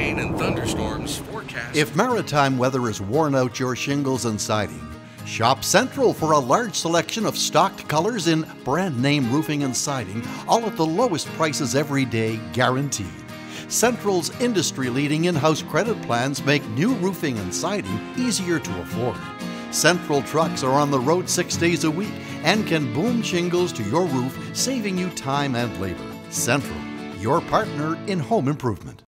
rain and thunderstorms forecast. If maritime weather has worn out your shingles and siding, shop Central for a large selection of stocked colors in brand name roofing and siding, all at the lowest prices every day, guaranteed. Central's industry-leading in-house credit plans make new roofing and siding easier to afford. Central trucks are on the road 6 days a week and can boom shingles to your roof, saving you time and labor. Central, your partner in home improvement.